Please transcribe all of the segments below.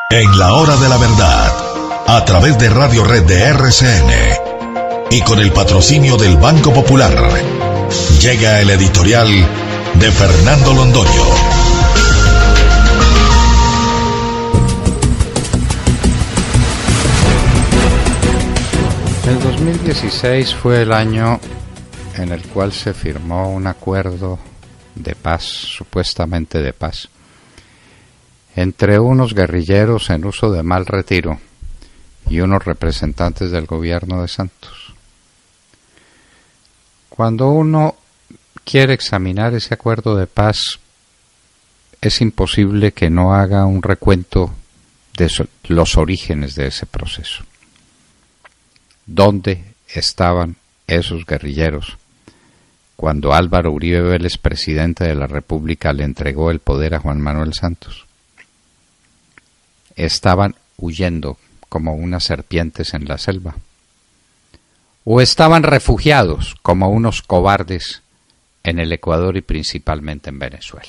En la hora de la verdad, a través de Radio Red de RCN y con el patrocinio del Banco Popular, llega el editorial de Fernando Londoño. El 2016 fue el año en el cual se firmó un acuerdo de paz, supuestamente de paz, entre unos guerrilleros en uso de mal retiro y unos representantes del gobierno de Santos. Cuando uno quiere examinar ese acuerdo de paz, es imposible que no haga un recuento de los orígenes de ese proceso. ¿Dónde estaban esos guerrilleros cuando Álvaro Uribe Vélez, presidente de la República, le entregó el poder a Juan Manuel Santos? ¿Estaban huyendo como unas serpientes en la selva? ¿O estaban refugiados como unos cobardes en el Ecuador y principalmente en Venezuela?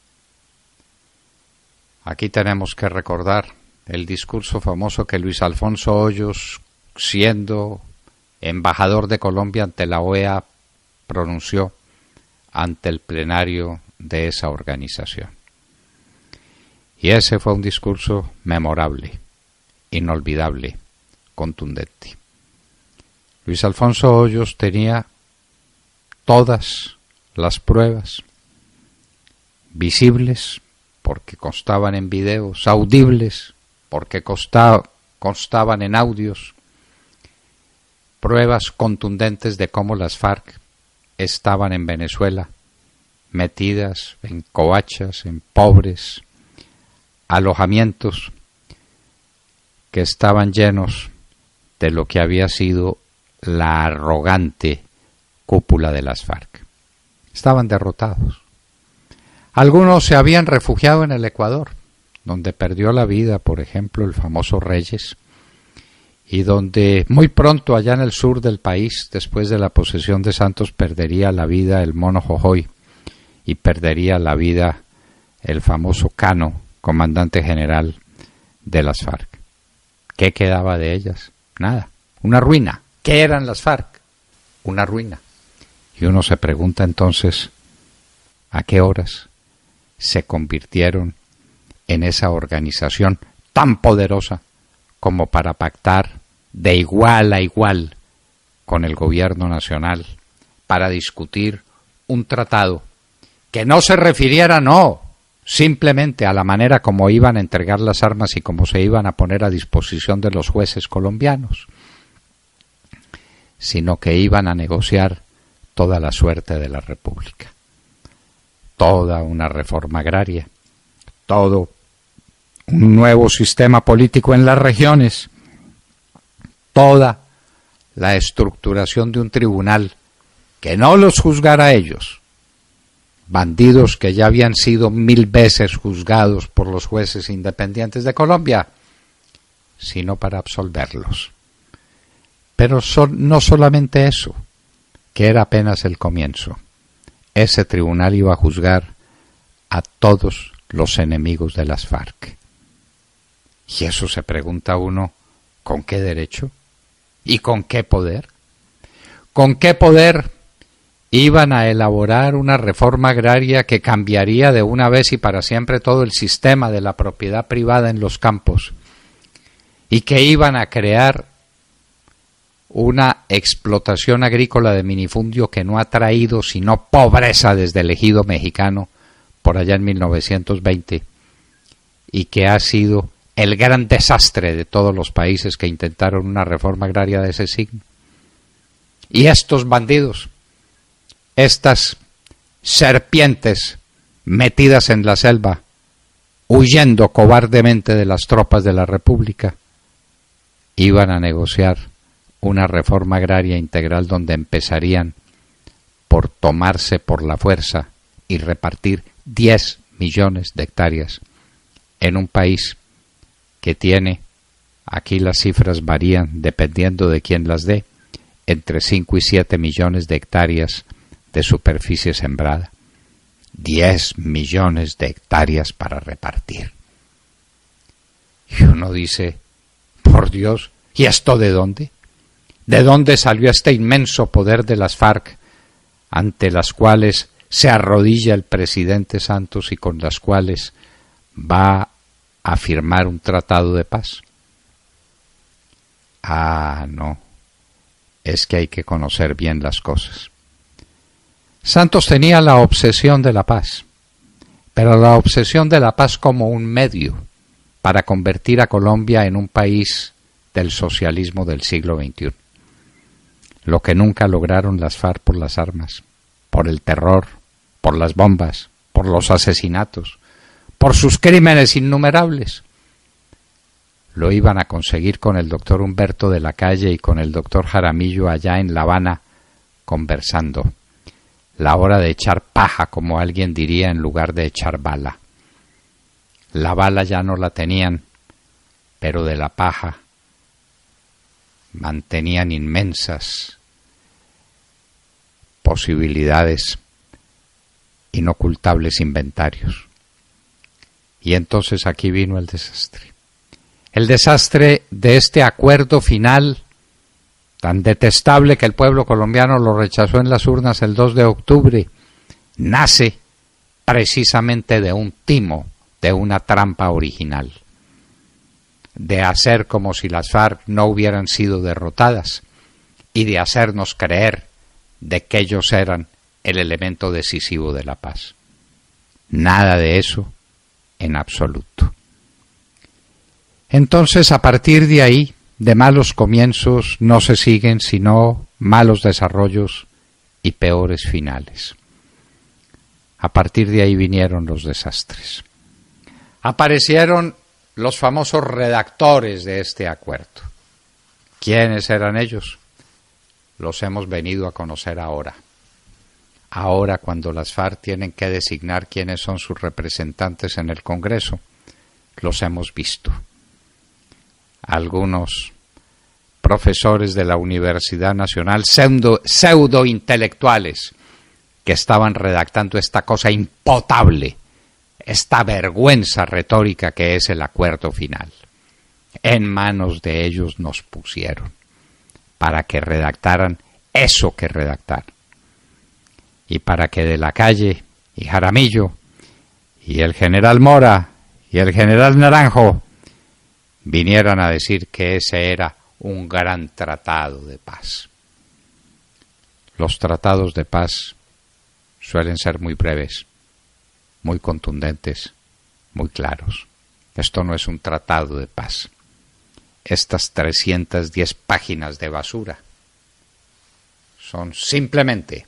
Aquí tenemos que recordar el discurso famoso que Luis Alfonso Hoyos, siendo embajador de Colombia ante la OEA, pronunció ante el plenario de esa organización. Y ese fue un discurso memorable, inolvidable, contundente. Luis Alfonso Hoyos tenía todas las pruebas visibles, porque constaban en videos, audibles, porque constaban en audios, pruebas contundentes de cómo las FARC estaban en Venezuela, metidas en covachas, en pobres alojamientos que estaban llenos de lo que había sido la arrogante cúpula de las FARC. Estaban derrotados. Algunos se habían refugiado en el Ecuador, donde perdió la vida, por ejemplo, el famoso Reyes, y donde muy pronto allá en el sur del país, después de la posesión de Santos, perdería la vida el Mono Jojoy y perdería la vida el famoso Cano, comandante general de las FARC. ¿Qué quedaba de ellas? Nada, una ruina. ¿Qué eran las FARC? Una ruina. Y uno se pregunta entonces, ¿a qué horas se convirtieron en esa organización tan poderosa como para pactar de igual a igual con el gobierno nacional para discutir un tratado que no se refiriera, simplemente a la manera como iban a entregar las armas y cómo se iban a poner a disposición de los jueces colombianos, sino que iban a negociar toda la suerte de la República, toda una reforma agraria, todo un nuevo sistema político en las regiones, toda la estructuración de un tribunal que no los juzgara a ellos, bandidos que ya habían sido 1000 veces juzgados por los jueces independientes de Colombia, sino para absolverlos. Pero no solamente eso, que era apenas el comienzo. Ese tribunal iba a juzgar a todos los enemigos de las FARC. Y eso se pregunta uno, ¿con qué derecho? ¿Y con qué poder? ¿Con qué poder iban a elaborar una reforma agraria que cambiaría de una vez y para siempre todo el sistema de la propiedad privada en los campos? Y que iban a crear una explotación agrícola de minifundio que no ha traído sino pobreza desde el ejido mexicano por allá en 1920 y que ha sido el gran desastre de todos los países que intentaron una reforma agraria de ese signo. Y estos bandidos, estas serpientes metidas en la selva, huyendo cobardemente de las tropas de la República, iban a negociar una reforma agraria integral donde empezarían por tomarse por la fuerza y repartir 10 millones de hectáreas en un país que tiene, aquí las cifras varían dependiendo de quién las dé, entre 5 y 7 millones de hectáreas de superficie sembrada. 10 millones de hectáreas para repartir. Y uno dice, por Dios, ¿y esto de dónde? ¿De dónde salió este inmenso poder de las FARC, ante las cuales se arrodilla el presidente Santos y con las cuales va a firmar un tratado de paz? Ah, no, es que hay que conocer bien las cosas. Santos tenía la obsesión de la paz, pero la obsesión de la paz como un medio para convertir a Colombia en un país del socialismo del siglo XXI. Lo que nunca lograron las FARC por las armas, por el terror, por las bombas, por los asesinatos, por sus crímenes innumerables. Lo iban a conseguir con el doctor Humberto de la Calle y con el doctor Jaramillo allá en La Habana, conversando. La hora de echar paja, como alguien diría, en lugar de echar bala. La bala ya no la tenían, pero de la paja mantenían inmensas posibilidades, inocultables inventarios. Y entonces aquí vino el desastre. El desastre de este acuerdo final, tan detestable que el pueblo colombiano lo rechazó en las urnas el 2 de octubre, nace precisamente de un timo, de una trampa original, de hacer como si las FARC no hubieran sido derrotadas y de hacernos creer de que ellos eran el elemento decisivo de la paz. Nada de eso en absoluto. Entonces, a partir de ahí, de malos comienzos no se siguen sino malos desarrollos y peores finales. A partir de ahí vinieron los desastres. Aparecieron los famosos redactores de este acuerdo. ¿Quiénes eran ellos? Los hemos venido a conocer ahora. Ahora, cuando las FARC tienen que designar quiénes son sus representantes en el Congreso, los hemos visto. Algunos profesores de la Universidad Nacional, pseudo intelectuales, que estaban redactando esta cosa impotable, esta vergüenza retórica que es el acuerdo final. En manos de ellos nos pusieron para que redactaran eso que redactaron. Y para que de la Calle y Jaramillo y el general Mora y el general Naranjo vinieran a decir que ese era un gran tratado de paz. Los tratados de paz suelen ser muy breves, muy contundentes, muy claros. Esto no es un tratado de paz. Estas 310 páginas de basura son simplemente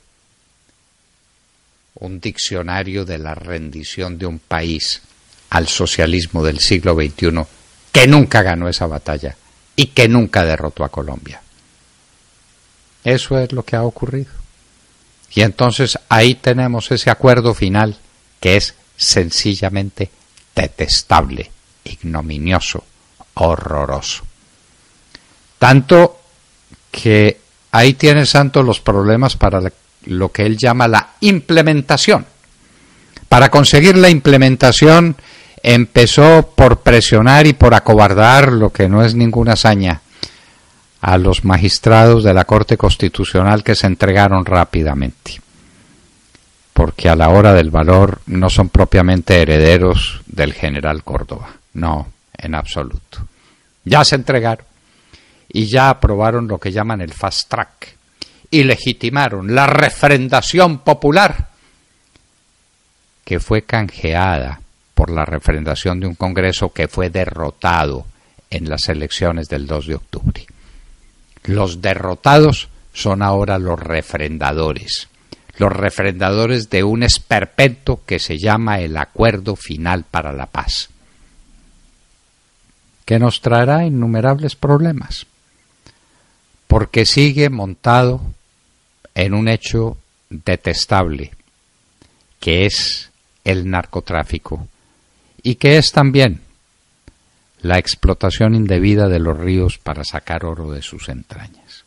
un diccionario de la rendición de un país al socialismo del siglo XXI que nunca ganó esa batalla y que nunca derrotó a Colombia. Eso es lo que ha ocurrido. Y entonces ahí tenemos ese acuerdo final que es sencillamente detestable, ignominioso, horroroso. Tanto que ahí tiene Santos los problemas para lo que él llama la implementación. Para conseguir la implementación empezó por presionar y por acobardar, lo que no es ninguna hazaña, a los magistrados de la Corte Constitucional, que se entregaron rápidamente, porque a la hora del valor no son propiamente herederos del general Córdoba, no, en absoluto. Ya se entregaron y ya aprobaron lo que llaman el fast track y legitimaron la refrendación popular, que fue canjeada por la refrendación de un Congreso que fue derrotado en las elecciones del 2 de octubre. Los derrotados son ahora los refrendadores de un esperpento que se llama el Acuerdo Final para la Paz, que nos traerá innumerables problemas, porque sigue montado en un hecho detestable, que es el narcotráfico, y que es también la explotación indebida de los ríos para sacar oro de sus entrañas.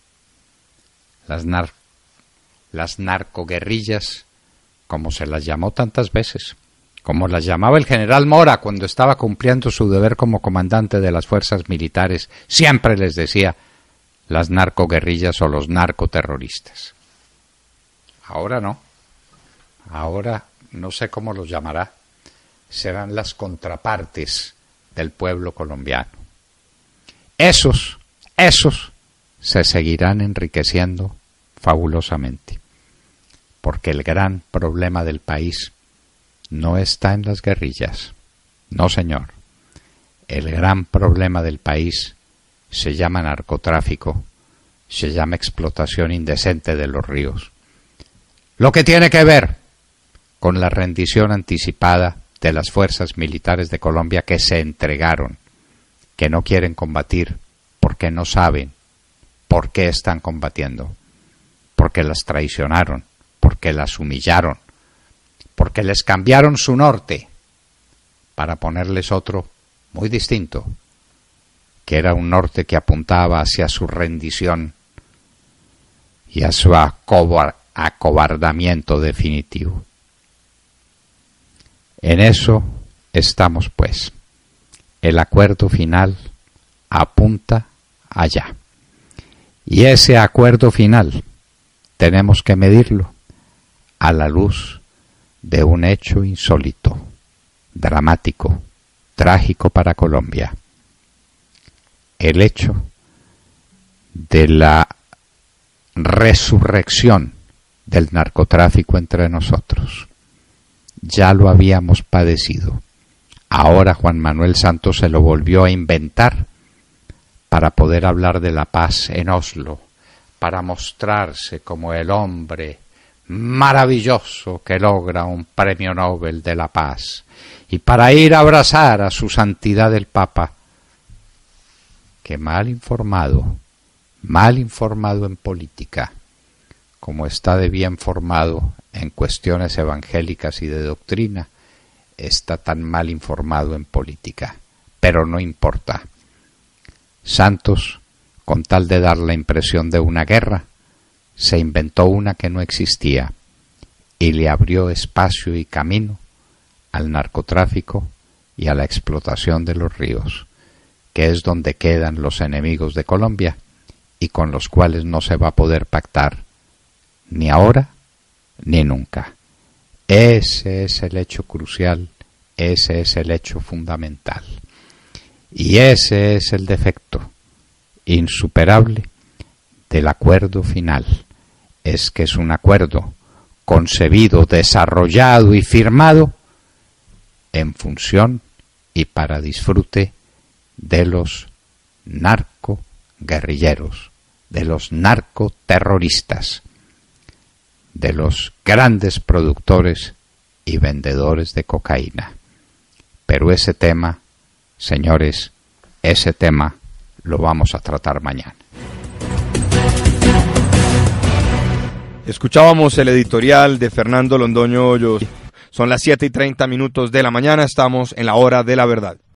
Las narcoguerrillas, como se las llamó tantas veces, como las llamaba el general Mora cuando estaba cumpliendo su deber como comandante de las fuerzas militares, siempre les decía las narcoguerrillas o los narcoterroristas. Ahora no. Ahora no sé cómo los llamará. Serán las contrapartes del pueblo colombiano. Esos se seguirán enriqueciendo fabulosamente, porque el gran problema del país no está en las guerrillas. No, señor. El gran problema del país se llama narcotráfico, se llama explotación indecente de los ríos. Lo que tiene que ver con la rendición anticipada de las fuerzas militares de Colombia que se entregaron, que no quieren combatir porque no saben por qué están combatiendo, porque las traicionaron, porque las humillaron, porque les cambiaron su norte para ponerles otro muy distinto, que era un norte que apuntaba hacia su rendición y a su acobardamiento definitivo. En eso estamos, pues. El acuerdo final apunta allá. Y ese acuerdo final tenemos que medirlo a la luz de un hecho insólito, dramático, trágico para Colombia. El hecho de la resurrección del narcotráfico entre nosotros. Ya lo habíamos padecido. Ahora Juan Manuel Santos se lo volvió a inventar para poder hablar de la paz en Oslo, para mostrarse como el hombre maravilloso que logra un premio Nobel de la paz y para ir a abrazar a su santidad el Papa, que mal informado en política, como está de bien formado en cuestiones evangélicas y de doctrina, está tan mal informado en política. Pero no importa. Santos, con tal de dar la impresión de una guerra, se inventó una que no existía y le abrió espacio y camino al narcotráfico y a la explotación de los ríos, que es donde quedan los enemigos de Colombia y con los cuales no se va a poder pactar ni ahora ni nunca. Ese es el hecho crucial, ese es el hecho fundamental. Y ese es el defecto insuperable del acuerdo final. Es que es un acuerdo concebido, desarrollado y firmado en función y para disfrute de los narcoguerrilleros, de los narcoterroristas, de los grandes productores y vendedores de cocaína. Pero ese tema, señores, ese tema lo vamos a tratar mañana. Escuchábamos el editorial de Fernando Londoño Hoyos. Son las 7:30 de la mañana, estamos en la hora de la verdad.